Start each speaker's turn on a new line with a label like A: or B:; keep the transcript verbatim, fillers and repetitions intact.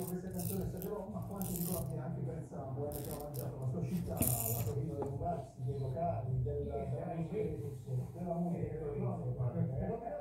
A: queste canzoni però ma quanti ricordi anche pensa a quella che ha mangiato la sua città, la sua vita dei pupazzi, dei locali, del, della musica, della musica che